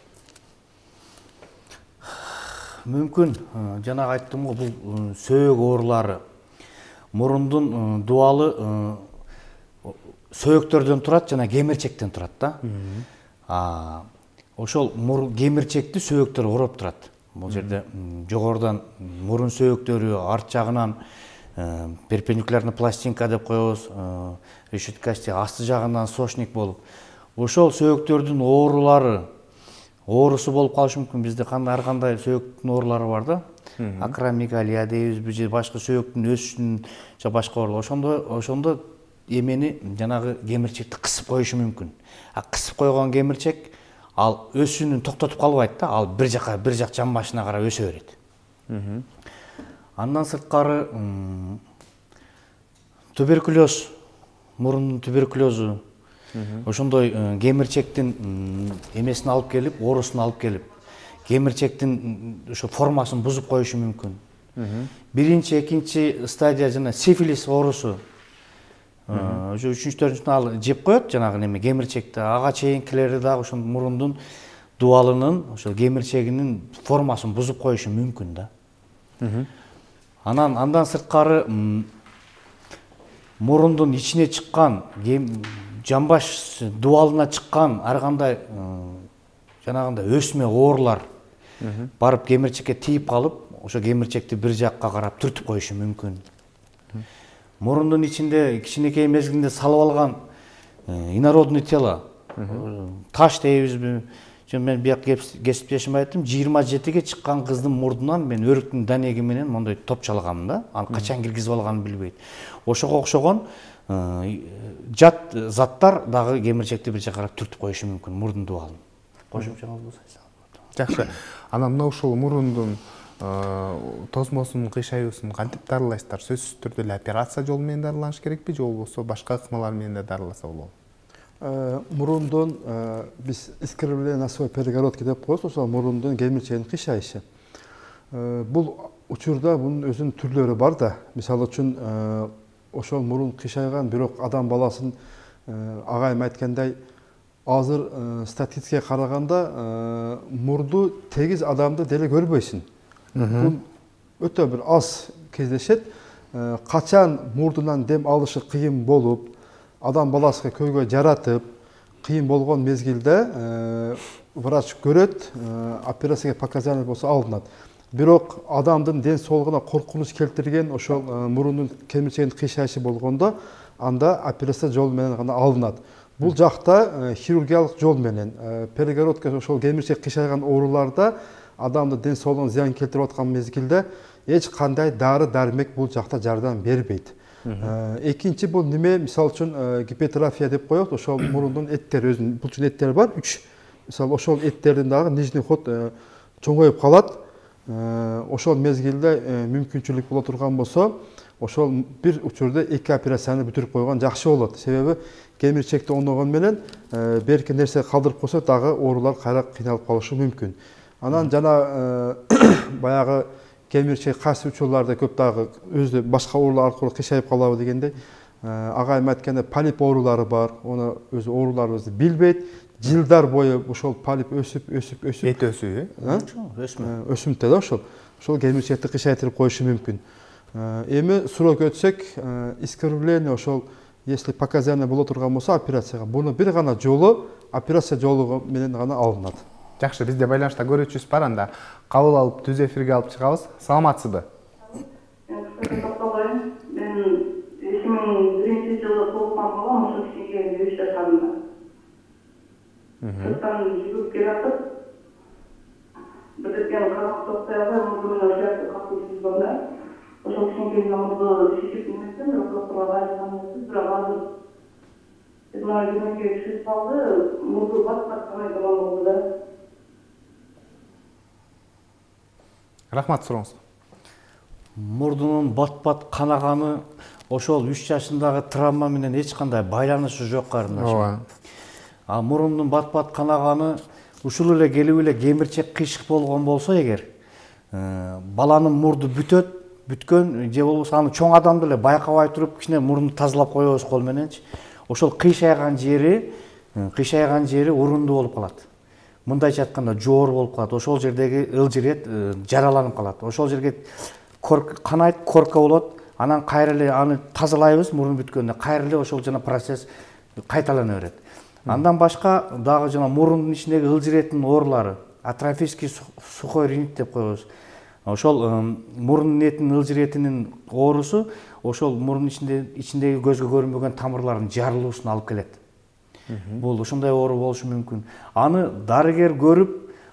Мүмкүн. Жанагы айттым го, бул сөөк оорулары. Мурундун дуалы сөөктөрдөн турат жана кемирчектен турат да. Ошол кемирчекти сөөктөр ороп турат. Бул жерде жогорудан мурун сөөктөрү, арт жагынан перпендикулярный пластинка деп коебуз, решеткасти асты жагынан сошник болуп. Ошол сөөктөрдүн оорусу болуп калышы мүмкүн. Бизде ар кандай сөөктүн оорулары бар да. Акромегалия дейбизби, же башка сөөктүн өсүшүнүн же башка оорулар. Ошондо эмени жанагы кемирчекти кысып коюшу мүмкүн. Кысып койгон кемирчек ал өсүүнүн токтотуп калбайт да, ал бир жак жан башына карап өсө берет. Андан сырткары туберкулез, мурундун туберкулезу, ошондой кемирчектин эмесин алып келип, оорусун алып келип, кемирчектин ошо формасын бузуп коюшу мүмкүн. Биринчи, экинчи стадия жана сифилис оорусу. Ошо 3-4-нчү ал жеп коет жанагы неме кемирчекти. Ага чейинкилери дагы ошол мурундун дуалынын, ошол кемирчегинин формасын бузуп коюшу мүмкүн да. Андан сырткары мурундун ичине чыккан, жамбаш дуалына чыккан ар кандай жанагындай өсмө оорулар барып кемирчекке тийип калып, ошо кемирчекти бир жакка карап түртүп коюшу мүмкүн. Мурундун ичинде кичинекей мезгилинде салып алган инородный тело, таш дейбизби, мен бияк кесиптешим айттым, 27ге чыккан кыздын мурдунан мен өрүктүн данеги менен мондой топчалагам да, аны качан киргизип алганын билбейт. Ошого окшогон жат заттар дагы кемирчекти бир жакка карап түртүп коюшу мүмкүн мурдун дуалын. Кошумчаңыз болсо айсаңыз. Жакшы. Анан мына ушул мурундун тосмосунун кыйшаюусун кантип дарылайсыздар? Сөзсүз түрдө эле операция жолу менен дарыланыш керекпи, же болбосо башка ыкмалар менен да дарыласа болобу? Мурундун биз искривление носовой перегородки деп коебуз, ошол мурундун кемирчегинин кыйшайышы. Бул учурда бунун өзүнүн түрлөрү бар да. Мисалы үчүн ошол мурун кыйшайган, бирок адам баласын агайым айткандай, азыр статистикага караганда мурду тегиз адамды деле көрбөйсүң. Бул өтө бир аз кездешет. Качан мурдунан дем алышы кыйын болуп, адам баласына көйгөй жаратып, кыйын болгон мезгилде врач көрөт, операцияга показания болсо алынат. Бирок адамдын ден соолугуна коркунуч келтирген ошол мурундун кемирчегинин кыйшайышы болгондо анда операция жол менен гана алынат. Бул жакта хирургиялык жол менен перегородка ошол кемирчек кыйшайган ооруларда адамдын ден соолугуна зыян келтирип аткан мезгилде эч кандай дары дармек бул жакта жардам бербейт. Экинчи бул неме, мисалы үчүн гипертрофия деп коет, ошол мурундун эттери өзүнүн булчун эттери бар, 3. Мисалы ошол эттердин дагы нижний ход чоңоюп калат. Ошол мезгилде мүмкүнчүлүк боло турган болсо, ошол бир учурда 2 операцияны бүтүрүп койгон жакшы болот. Себеби кемирчекти оңдогон менен берки нерсе калдырып койсо дагы оорулар кайра кыйналып калышы мүмкүн. Анан жана баягы кемирчек кайсы учурларда көп дагы өзү башка оорулар аркылуу кыйшайып калабы дегенде, агайым айтканда полип оорулары бар. Оны өзү ооруларыбызды билбейт. Жылдар бою ошол полип өсүп эт өсүү, өсүмдө да ошол кемирчекти кыйшайтырып коюшу мүмкүн. Эми суроо өтсөк, искривление ошол если показания боло турган болсо операцияга, буну бир гана жолу операция жолу менен гана алынат. Жакшы, бизде байланышта көрүүчүбүз бар, анда кабыл алып түз эфирге алып чыгабыз. Саламатсызбы? Мен 2001-жылы туылган болгом, ошол кишиге 3 жашарымда. Сырттан жүгүрүп келатып, бирден карап токтоябы, мурдун жакты капып жүргөндө, ошол кишинин мурду шишип эместен, докторго айткан эмес, бирок азыр мына жүрөгүмгө түшүп калды, мурду бат-бат канайдыган болду да. Рахмат сурооңуз. Мурдунун бат-бат канаганы ошол 3 жашындагы травма менен эч кандай байланышы жок карындашым. А мурундун бат-бат канаганы ушул эле келип эле кемирчек кыйшык болгон болсо эгер, баланын мурду бүткөн же болбосо аны чоң адам деле байкабай туруп кичине мурунду тазалап коебуз кол мененчи. Ошол кыйшайган жери урунду болуп калат. Мындайча айтканда жоор болуп калат. Ошол жердеги ылжырет жараланып калат. Ошол жерге канайт, корка болот. Анан кайра эле аны тазалайбыз мурун бүткөндө, кайра эле ошол жана процесс кайталана берет. Андан башка дагы жана мурундун ичиндеги ылжыреттин оорулары, атрофический сухой ринит деп коебуз. Ошол мурун этинин ылжыретинин оорусу ошол мурун ичиндеги көзгө көрүнбөгөн тамырлардын жарылуусуна алып келет. Бул ушундай оору болушу мүмкүн. Аны дарыгер көрүп,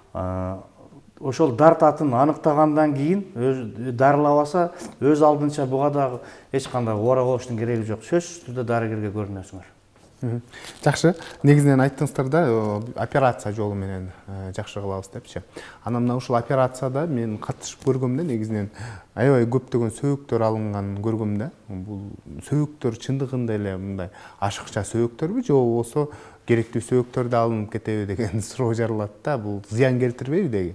ошол дартатын аныктагандан кийин дарылабаса, өз алдынча буга дагы эч кандай оора болуштун кереги жок. Сөзсүз түрдө дарыгерге көрүнөсүңөр. Жакшы, негизинен айттыңыздар да, операция жолу менен жакшы кылабыз депчи. Анан мына ушул операцияда мен катышып көргөмдө негизинен аябай көптөгөн сөөктөр алынган көргөм да. Бул сөөктөр чындыгында эле мындай ашыкча сөөктөрбү же болбосо керектүү сөөктөр да алынып кетеби деген суроо жаралат да. Бул зыян келтирбейби деги?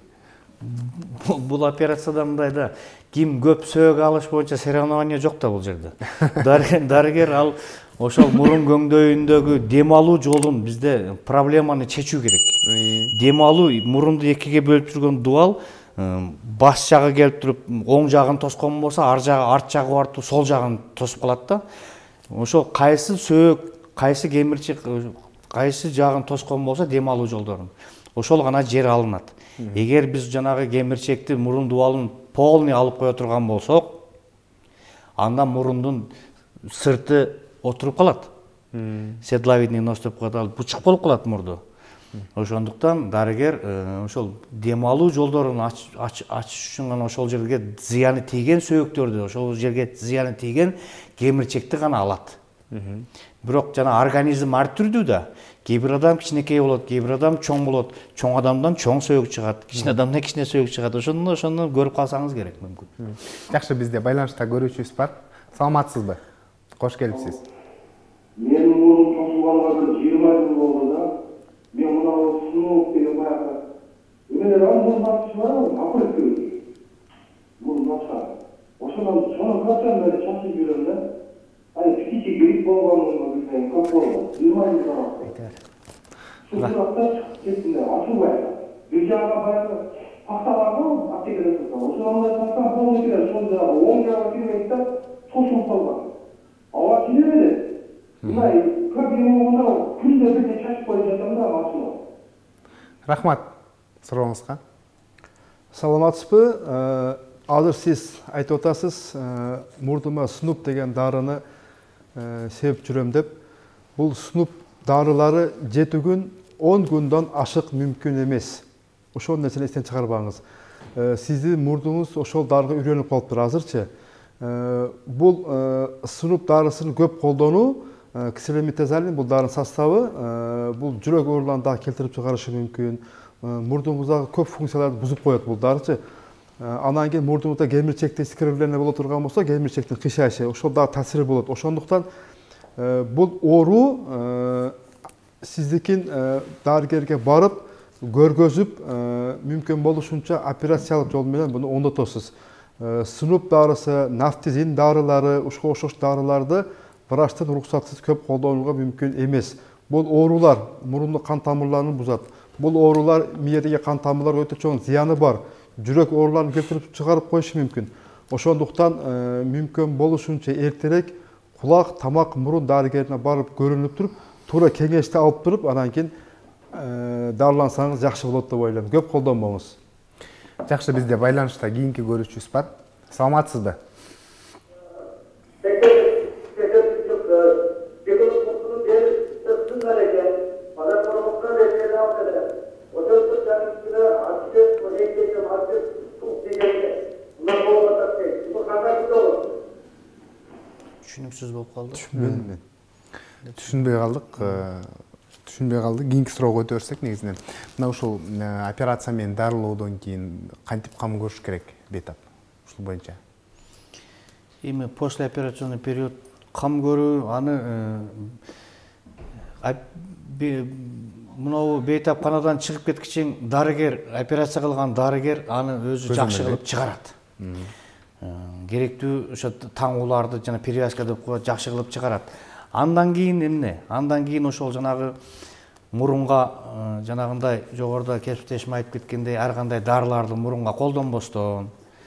Бул операцияда мындай да, ким көп сөөк алыш боюнча соревнование жок да бул жерде. Дарыгер ал ошол мурун көңдөйүндөгү дем алуу жолун бизде проблеманы чечүү керек. Дем алуу мурунду экиге бөлүп жүргөн дуал баш жагы келип туруп оң жагын тоскон болсо, арт жагы барып сол жагын тосуп калат да. Ошол кайсы сөөк, кайсы кемирчек, кайсы жагын тоскон болсо дем алуу жолдорун, ошол гана жер алынат. Эгер биз жанагы кемирчекти мурун дуалын полный алып кое турган болсок, анда мурундун сырты отуруп калат. Седловидный нос деп коет, бучук болуп калат мурду. Ошондуктан дарыгер ошол дем алуу жолдорун ачыш үчүн ошол жерге зыяны тийген сөөктөрдү, ошол жерге зыяны тийген кемирчекти гана алат. Бирок жана организм ар түрдүү да. Кээ бир адам кичинекей болот, кээ бир адам чоң болот. Чоң адамдан чоң сөөк чыгат, кичине адамдан кичине сөөк чыгат. Ошону көрүп калсаңыз керек мүмкүн. Жакшы, бизде байланышта көрүүчүбүз бар. Саламатсызбы? Кош келипсиз. Менин мурун тосулганга 20 жыл болду да. Мен мына сунук деген баягы. Мен мурун башчылар апырып көрдүм. Мурун башка. Ошондон сону качан бери чачып жүрөм да. Ай, кичи грип болгонун билбейм, көп болду. 20 жыл болду. Сусуракта кеттим да, ачылбай. Бир жагга баягы пахта бар го, аптекада сатам. Ошондой пахта полный кирет, сол жагы, оң жагы кирбейт да, тосулуп калган. Ава киребеди. Мындай көп болгондо күндө бир чачып коюп жатам да машина. Рахмат сурооңузга. Саламатсызбы? Азыр сиз айтып атасыз, мурдума Snoop деген дарыны сеп жүрөм деп. Бул Snoop дарылары 7 күн, 10 күндөн ашык мүмкүн эмес. Ошол нерсени эстен чыгарбаңыз. Сиздин мурдуңуз ошол дарыга үйрөнүп калыптыр азырчы. Бул Snoop дарысын көп колдонуу, ксилометазолин бул дарынын составы, бул жүрөк ооруларын да келтирип чыгарышы мүмкүн. Мурдуңуздагы көп функцияларды бузуп коет бул дарычы. Анан кийин мурдуңузда кемирчектин скривление боло турган болсо, кемирчектин кыйшайышы, ошол да таасири болот. Ошондуктан бул оору сиздикин дарыгерге барып, көргөзүп, мүмкүн болушунча операциялык жол менен буну оңдотосуз. Snoop дарысы, нафтизин дарылары, ушуга окшош дарыларды врачтын уруксатсыз көп колдонууга мүмкүн эмес. Бул оорулар мурундун кан тамырларын бузат. Бул оорулар миядагы кан тамырларга өтө чоң зыяны бар. Жүрөк ооруларын келтирип чыгарып коюшу мүмкүн. Ошондуктан мүмкүн болушунча эртерээк кулак, тамак, мурун дарыгерине барып көрүнүп туруп, туура кеңешти алып туруп, анан кийин дарылансаңыз жакшы болот деп ойлойм. Көп колдонбоңуз. Жакшы, бизде байланышта кийинки көрүүчүбүз бар. Саламатсызбы? Түшүнүксүз болуп калды. Түшүнбөй калдык. Кийинки суроого өтө берсек, негизинен мына ушул операция менен дарылоодон кийин кантип кам көрүш керек бетап? Ушул боюнча. Эми после операционный период кам көрүү, аны мынау бейтапканадан чыгып кеткичен дарыгер, операция кылган дарыгер аны өзү жакшы кылып чыгарат. Керектүү ошо таңууларды жана перевязка деп коет, жакшы кылып чыгарат. Андан кийин эмне? Андан кийин ошол жанагы мурунга жанагындай жогоруда кесиптешим айтып кеткендей ар кандай дарыларды мурунга колдонбостон,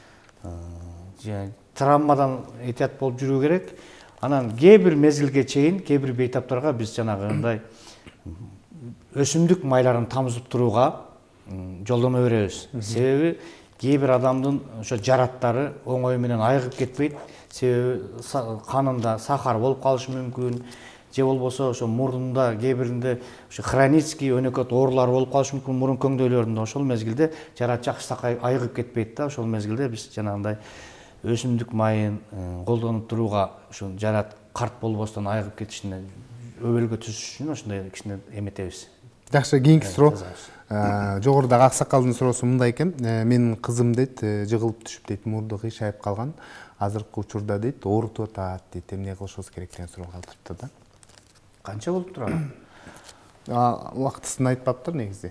травмадан этият болуп жүрүү керек. Анан кээ бир мезгилге чейин кээ бир бейтаптарга биз жанагындай өсүмдүк майларын тамызып турууга жолдомо беребиз. Себеби кээ бир адамдын ошо жараттары оңой менен айыгып кетпейт. Себеби канында сахар болуп калышы мүмкүн, же болбосо ошо мурунда кээ биринде ошо хронический өнөкөт оорулар болуп калышы мүмкүн мурун көңдөйлөрүндө. Ошол мезгилде жарат жакшы айыгып кетпейт да. Ошол мезгилде биз жанагындай өсүмдүк майын колдонуп турууга ошо жарат карт болбостон айыгып кетишине өбөлгө түзүш үчүн ошондой кичине эметебиз. Жакшы, кийинки суроо. Жогорудагы аксакалдын суроосу мындай экен. Менин кызым дейт, жыгылып түшүп дейт, мурду кыйшайып калган. Азыркы учурда дейт, оорутуп атат дейт. Эмне кылышыбыз керек деген суроо калтырыпты да. Канча болуп турат? Убактысын айтпаптыр негизи.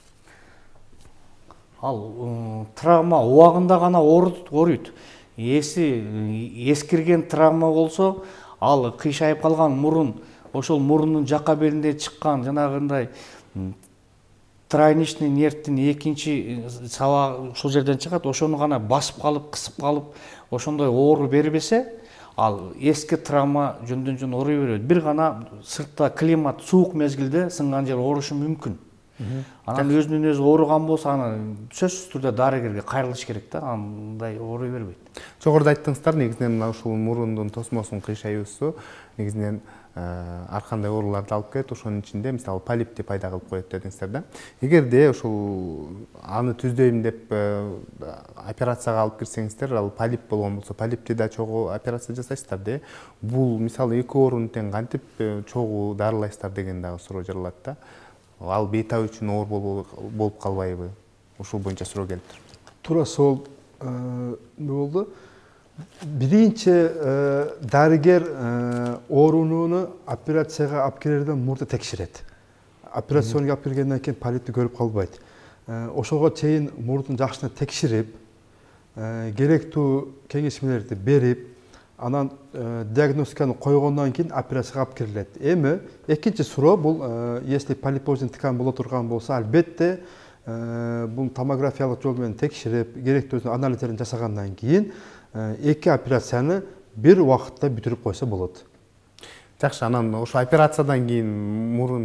Ал травма убагында гана ооруйт. Эскирген травма болсо, ал кыйшайып калган мурун, ошол мурундун жака белинде чыккан жанагындай тройничный нервтин экинчи сабагы ушул жерден чыгат, ошону гана басып калып, кысып калып, ошондой оору бербесе, ал эски травма жөндөн жөн ооруй берет. Бир гана сыртта климат суук мезгилде сынган жер оорушу мүмкүн. Анан өзүнөн өзү ооруган болсо, аны сөзсүз түрдө дарыгерге кайрылыш керек да, андай ооруй бербейт. Жогоруда айттыңыздар, негизинен мына ушул мурундун тосмосунун кыйшаюусу негизинен ар кандай ооруларды алып келет. Ошонун ичинде мисалы полипти пайда кылып коет дедиңиздер да. Эгерде ушул аны түздөйм деп операцияга алып кирсеңиздер, ал полип болгон болсо, полипти да чогуу операция жасайсыздар да. Бул мисалы эки оорунун тең кантип чогуу дарылайсыздар деген дагы суроо жаралат да. Ал бейтап үчүн оор болуп калбайбы? Ушул боюнча суроо келиптир. Туура сол болду. Биринчи дарыгер оорунууну операцияга алып кирерден мурда текшерет. Операционга алып киргенден кийин полипти көрүп калбайт. Ошого чейин мурдун жакшына текшерип, керектүү кеңешмелерди берип, анан диагностиканы койгондон кийин операцияга алып кирилет. Эми экинчи суроо бул, если полипозный ткань боло турган болсо, албетте бул томографиялык жол менен текшерип, керектүү анализдерин жасагандан кийин эки операцияны бир убакытта бүтүрүп койсо болот. Жакшы, анан ошо операциядан кийин мурун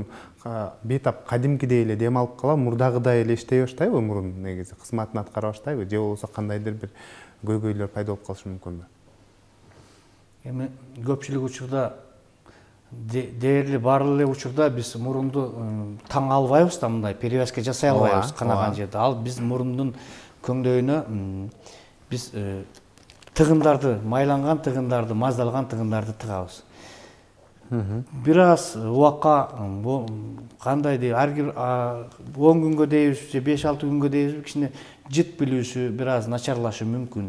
бейтап кадимкидей эле дем алып калам, мурдагыдай эле иштей баштайбы мурун негизи кызматын аткара баштайбы же болбосо кандайдыр бир көйгөйлөр пайда болуп калышы мүмкүнбү? Эми көпчүлүк учурда дээрлик баары эле учурда биз мурунду таң албайбыз да, мындай перевязка жасай албайбыз канаган жерде. Ал биз мурундун көңдөйүнө биз тыгындарды, майланган тыгындарды, маздалган тыгындарды тыгабыз. Бир аз убакка кандай дейм, ар бир 10 күнгө дейбиз же 5-6 күнгө дейбиз, кичине жыт билүүсү бир аз начарлашы мүмкүн.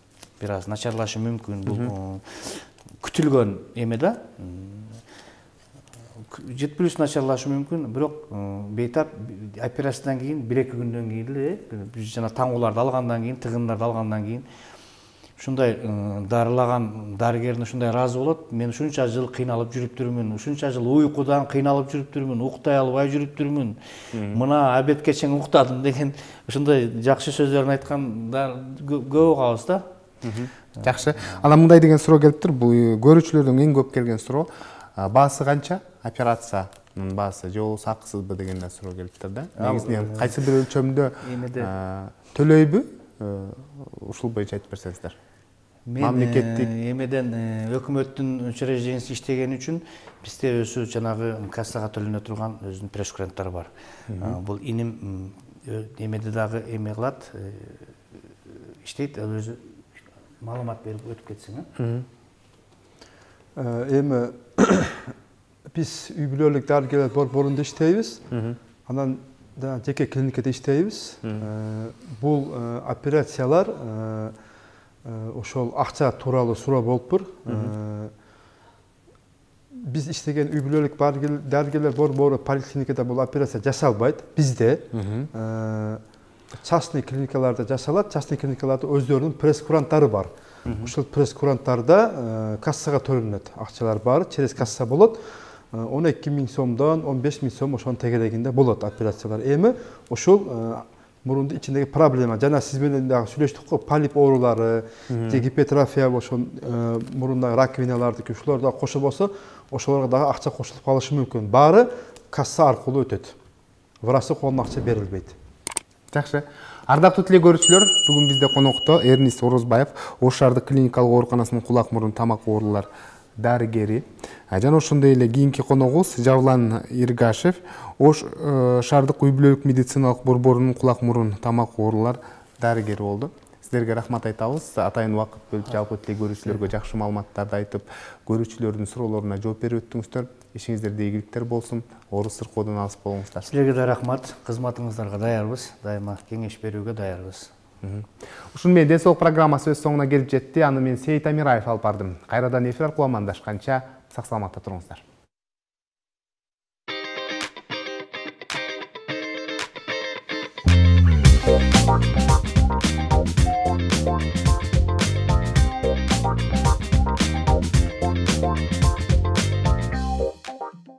Бул күтүлгөн эме да. Жыт билүүсү начарлашы мүмкүн, бирок бейтап операциядан кийин 1-2 күндөн кийин эле биз жана таңууларды алгандан кийин, тыгындарды алгандан кийин ушундай дарылаган дарыгердин ушундай ыраазы болот. Мен ушунча жыл кыйналып жүрүптүрмүн, ушунча жыл уйкудан кыйналып жүрүптүрмүн, уктай албай жүрүптүрмүн. Мына обедке чейин уктадым деген ушундай жакшы сөздөрүн айткандар көп угабыз да. Жакшы. Анан мындай деген суроо келиптир. Бул көрүүчүлөрдүн эң көп келген суроо баасы канча? Операциянын баасы же болбосо акысызбы деген суроо келиптир да. Негизинен кайсы бир өлчөмдө төлөйбү? Ушул боюнча айтып берсеңиздер. Мамлекеттик эмеден өкмөттүн учреждениясында иштеген үчүн бизде өзү жанагы кассага төлөнө турган өзүнүн прескуранттары бар. Бул иним эмеде дагы эме кылат, иштейт, өзү маалымат берип өтүп кетсең. Эми биз үй бүлөлүк дарыгерлер борборунда иштейбиз. Анан жеке клиникада иштейбиз. Бул операциялар ошол акча тууралуу суроо болуптур. Биз иштеген үй бүлөлүк дарыгерлер борбору поликлиникада бул операция жасалбайт. Бизде частный клиникаларда жасалат. Частный клиникаларда өздөрүнүн прескуранттары бар. Ушул прескуранттарда кассага төлөнөт. Акчалар бар, через касса болот. 12 000 сомдон 15 000 сом ошонун тегерегинде болот операциялар. Эми ошол мурунду ичиндеги проблема, жана сиз менен дагы сүйлөштүк го, полип оорулары, же гипертрофия ошол мурундагы раковиналардыки, ушулар дагы кошо болсо, ошолорго дагы акча кошулуп калышы мүмкүн. Баары касса аркылуу өтөт. Врачтын колуна акча берилбейт. Жакшы. Ардактуу телекөрүүчүлөр, бүгүн бизде конокто Эрнист Орозбаев, Ош шаардык клиникалык ооруканасынын кулак мурун тамак оорулар дарыгери. Жана ошондой эле кийинки коногубуз Жавлан Иргашев, Ош шаардык үй бүлөлүк медициналык борборунун кулак мурун тамак оорулар дарыгери болду. Сиздерге рахмат айтабыз. Атайын убакыт бөлүп жалпы телекөрүүчүлөргө жакшы маалыматтарды айтып, көрүүчүлөрдүн суроолоруна жооп берип өттүңүздөр. Ишиңиздерде ийгиликтер болсун. Оорус сыркоодон алыс болуңуздар. Силерге да рахмат. Кызматыңыздарга даярбыз. Дайыма кеңеш берүүгө даярбыз. Ушун менен ден соолук программасы өз соңуна келип жетти. Аны мен Сейит Амираев алып бардым. Кайрадан эфир аркылуу амандашканча сак саламатта туруңуздар.